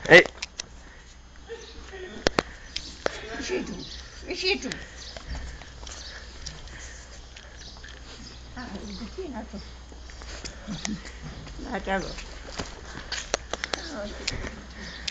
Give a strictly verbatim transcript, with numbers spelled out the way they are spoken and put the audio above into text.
哎， 学住，学住。啊，你去哪去？拿这个。